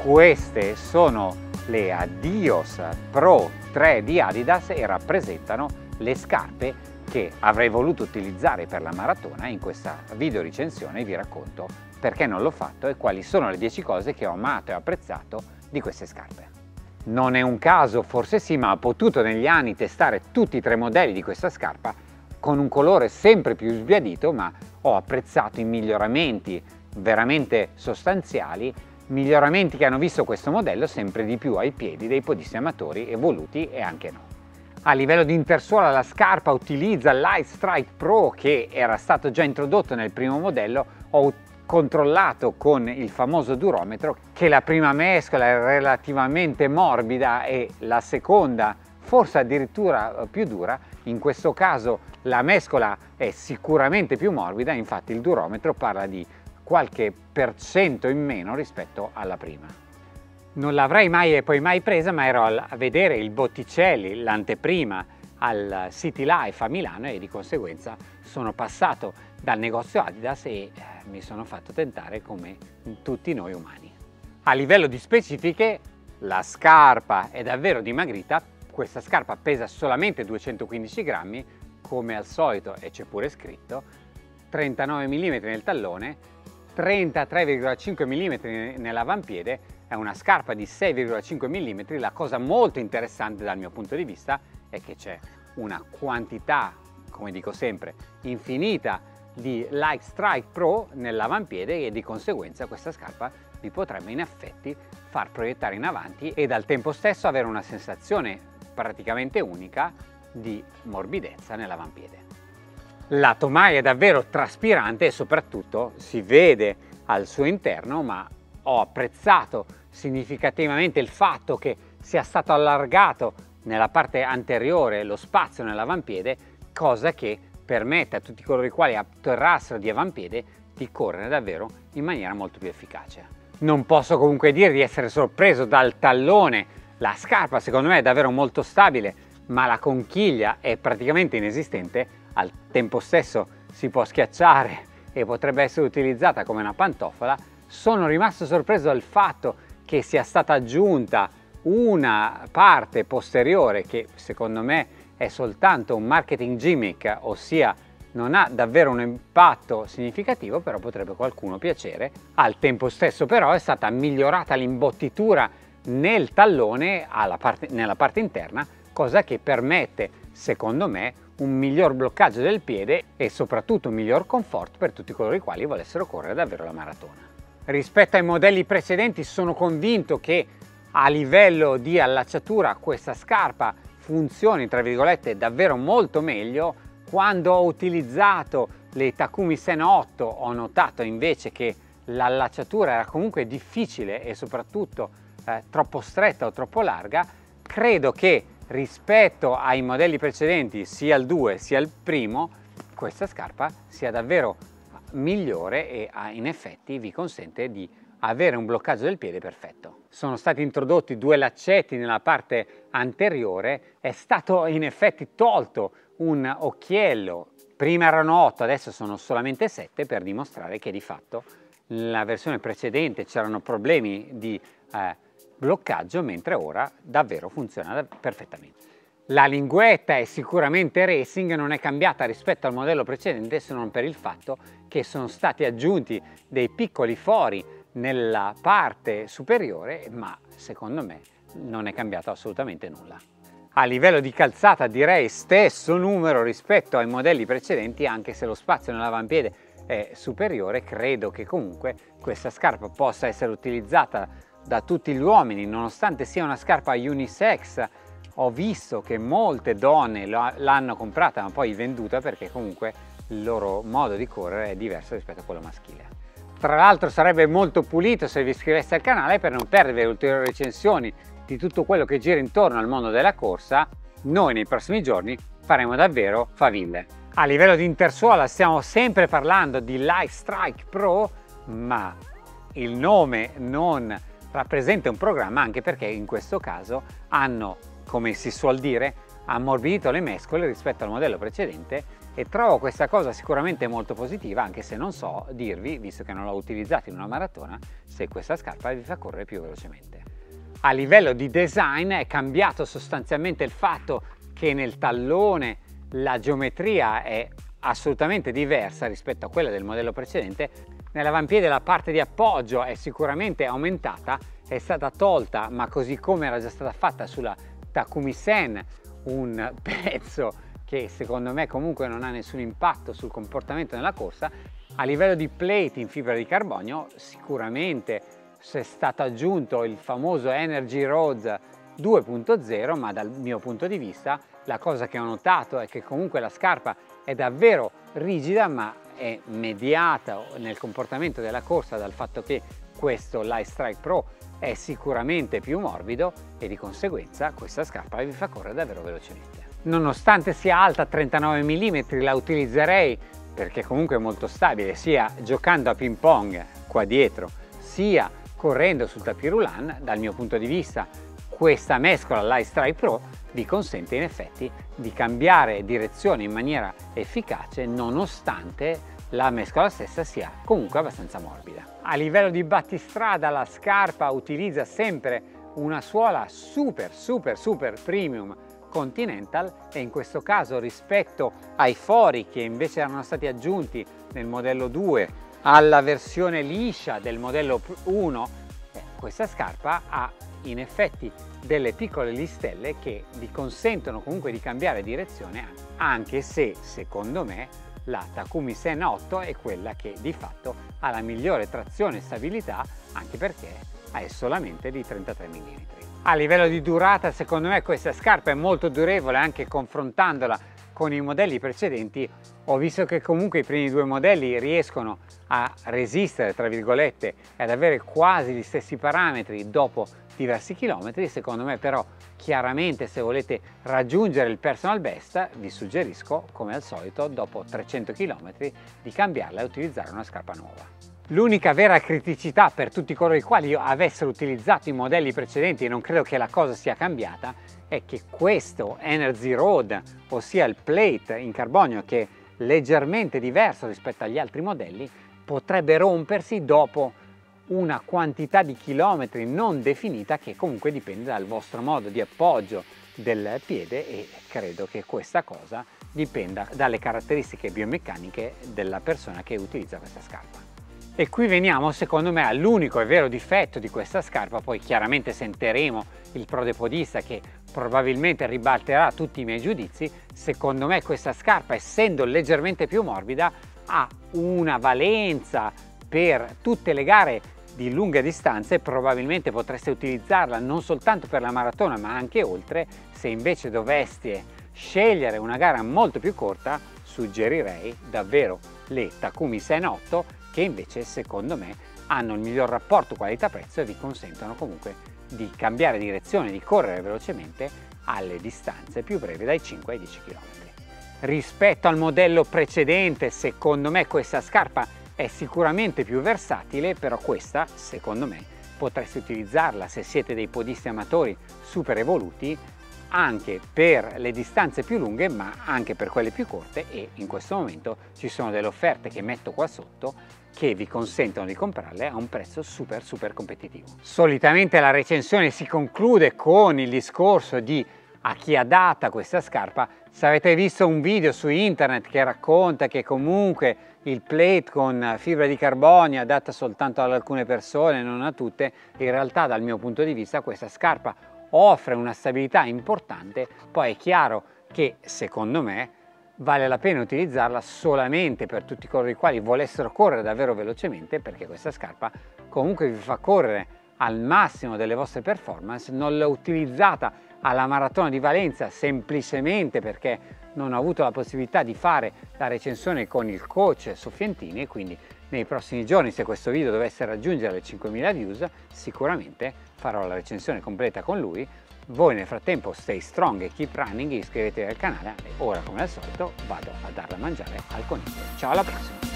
Queste sono le Adios Pro 3 di Adidas e rappresentano le scarpe che avrei voluto utilizzare per la maratona. In questa video recensione vi racconto perché non l'ho fatto e quali sono le 10 cose che ho amato e apprezzato di queste scarpe. Non è un caso, forse sì, ma ho potuto negli anni testare tutti e 3 modelli di questa scarpa con un colore sempre più sbiadito, ma ho apprezzato i miglioramenti veramente sostanziali, miglioramenti che hanno visto questo modello sempre di più ai piedi dei podisti amatori evoluti e anche no. A livello di intersuola la scarpa utilizza il Light Strike Pro che era stato già introdotto nel primo modello. Ho controllato con il famoso durometro che la prima mescola è relativamente morbida e la seconda forse addirittura più dura. In questo caso la mescola è sicuramente più morbida, infatti il durometro parla di qualche % in meno rispetto alla prima. Non l'avrei mai e poi mai presa, ma ero a vedere il Botticelli, l'anteprima, al City Life a Milano e di conseguenza sono passato dal negozio Adidas e mi sono fatto tentare come tutti noi umani. A livello di specifiche, la scarpa è davvero dimagrita. Questa scarpa pesa solamente 215 grammi, come al solito, e c'è pure scritto, 39 mm nel tallone, 33,5 mm nell'avampiede, è una scarpa di 6,5 mm. La cosa molto interessante dal mio punto di vista è che c'è una quantità, come dico sempre, infinita di Light Strike Pro nell'avampiede e di conseguenza questa scarpa mi potrebbe in effetti far proiettare in avanti ed al tempo stesso avere una sensazione praticamente unica di morbidezza nell'avampiede. La tomaia è davvero traspirante e soprattutto si vede al suo interno, ma ho apprezzato significativamente il fatto che sia stato allargato nella parte anteriore lo spazio nell'avampiede, cosa che permette a tutti coloro i quali atterrassero di avampiede di correre davvero in maniera molto più efficace. Non posso comunque dire di essere sorpreso dal tallone. La scarpa secondo me è davvero molto stabile, ma la conchiglia è praticamente inesistente. Al tempo stesso si può schiacciare e potrebbe essere utilizzata come una pantofola. Sono rimasto sorpreso dal fatto che sia stata aggiunta una parte posteriore che secondo me è soltanto un marketing gimmick, ossia non ha davvero un impatto significativo, però potrebbe qualcuno piacere. Al tempo stesso però è stata migliorata l'imbottitura nel tallone nella parte interna, cosa che permette secondo me un miglior bloccaggio del piede e soprattutto un miglior comfort per tutti coloro i quali volessero correre davvero la maratona. Rispetto ai modelli precedenti sono convinto che a livello di allacciatura questa scarpa funzioni tra virgolette davvero molto meglio. Quando ho utilizzato le Takumi Sen 8 ho notato invece che l'allacciatura era comunque difficile e soprattutto troppo stretta o troppo larga. Credo che rispetto ai modelli precedenti, sia il 2 sia il primo, questa scarpa sia davvero migliore e in effetti vi consente di avere un bloccaggio del piede perfetto. Sono stati introdotti 2 laccetti nella parte anteriore, è stato in effetti tolto un occhiello, prima erano 8, adesso sono solamente 7, per dimostrare che di fatto nella versione precedente c'erano problemi di bloccaggio, mentre ora davvero funziona perfettamente. La linguetta è sicuramente racing, non è cambiata rispetto al modello precedente se non per il fatto che sono stati aggiunti dei piccoli fori nella parte superiore, ma secondo me non è cambiato assolutamente nulla. A livello di calzata direi stesso numero rispetto ai modelli precedenti, anche se lo spazio nell'avampiede è superiore. Credo che comunque questa scarpa possa essere utilizzata da tutti gli uomini, nonostante sia una scarpa unisex. Ho visto che molte donne l'hanno comprata ma poi venduta perché comunque il loro modo di correre è diverso rispetto a quello maschile. Tra l'altro sarebbe molto pulito se vi iscriveste al canale per non perdere ulteriori recensioni di tutto quello che gira intorno al mondo della corsa. Noi nei prossimi giorni faremo davvero faville. A livello di intersuola stiamo sempre parlando di Light Strike Pro, ma il nome non rappresenta un programma, anche perché in questo caso hanno, come si suol dire, ammorbidito le mescole rispetto al modello precedente e trovo questa cosa sicuramente molto positiva, anche se non so dirvi, visto che non l'ho utilizzata in una maratona, se questa scarpa vi fa correre più velocemente. A livello di design è cambiato sostanzialmente il fatto che nel tallone la geometria è assolutamente diversa rispetto a quella del modello precedente. Nell'avampiede la parte di appoggio è sicuramente aumentata, è stata tolta, ma così come era già stata fatta sulla Takumi Sen, un pezzo che secondo me comunque non ha nessun impatto sul comportamento nella corsa. A livello di plate in fibra di carbonio sicuramente è stato aggiunto il famoso Energy Road 2.0, ma dal mio punto di vista la cosa che ho notato è che comunque la scarpa è davvero rigida, ma è mediata nel comportamento della corsa dal fatto che questo Light Strike Pro è sicuramente più morbido e di conseguenza questa scarpa vi fa correre davvero velocemente. Nonostante sia alta 39 mm la utilizzerei perché comunque è molto stabile, sia giocando a ping pong qua dietro sia correndo sul tapis roulant. Dal mio punto di vista questa mescola Light Strike Pro vi consente in effetti di cambiare direzione in maniera efficace nonostante la mescola stessa sia comunque abbastanza morbida. A livello di battistrada la scarpa utilizza sempre una suola super premium Continental e in questo caso rispetto ai fori che invece erano stati aggiunti nel modello 2 alla versione liscia del modello 1, questa scarpa ha in effetti delle piccole listelle che vi consentono comunque di cambiare direzione, anche se secondo me la Takumi Sen 8 è quella che di fatto ha la migliore trazione e stabilità, anche perché è solamente di 33 mm. A livello di durata secondo me questa scarpa è molto durevole, anche confrontandola con i modelli precedenti ho visto che comunque i primi due modelli riescono a resistere tra virgolette e ad avere quasi gli stessi parametri dopo diversi chilometri. Secondo me però chiaramente se volete raggiungere il personal best vi suggerisco come al solito dopo 300 km di cambiarla e utilizzare una scarpa nuova. L'unica vera criticità per tutti coloro i quali avessero utilizzato i modelli precedenti, e non credo che la cosa sia cambiata, è che questo Energy Road, ossia il plate in carbonio che è leggermente diverso rispetto agli altri modelli, potrebbe rompersi dopo una quantità di chilometri non definita che comunque dipende dal vostro modo di appoggio del piede e credo che questa cosa dipenda dalle caratteristiche biomeccaniche della persona che utilizza questa scarpa. E qui veniamo secondo me all'unico e vero difetto di questa scarpa, poi chiaramente sentiremo il prodepodista che probabilmente ribalterà tutti i miei giudizi. Secondo me questa scarpa, essendo leggermente più morbida, ha una valenza per tutte le gare di lunga distanza e probabilmente potreste utilizzarla non soltanto per la maratona ma anche oltre. Se invece doveste scegliere una gara molto più corta suggerirei davvero le Takumi Sen 8 che invece secondo me hanno il miglior rapporto qualità-prezzo e vi consentono comunque di cambiare direzione, di correre velocemente alle distanze più brevi dai 5 ai 10 km. Rispetto al modello precedente secondo me questa scarpa è sicuramente più versatile, però questa secondo me potreste utilizzarla se siete dei podisti amatori super evoluti anche per le distanze più lunghe ma anche per quelle più corte, e in questo momento ci sono delle offerte che metto qua sotto che vi consentono di comprarle a un prezzo super competitivo. Solitamente la recensione si conclude con il discorso di a chi ha data questa scarpa. Se avete visto un video su internet che racconta che comunque il plate con fibra di carbonio è adatta soltanto ad alcune persone, non a tutte, in realtà dal mio punto di vista questa scarpa offre una stabilità importante. Poi è chiaro che secondo me vale la pena utilizzarla solamente per tutti coloro i quali volessero correre davvero velocemente, perché questa scarpa comunque vi fa correre al massimo delle vostre performance. Non l'ho utilizzata alla maratona di Valenza semplicemente perché non ho avuto la possibilità di fare la recensione con il coach Soffientini, e quindi nei prossimi giorni, se questo video dovesse raggiungere le 5.000 views, sicuramente farò la recensione completa con lui. Voi nel frattempo stay strong e keep running, iscrivetevi al canale e ora come al solito vado a darla a mangiare al coniglio. Ciao, alla prossima!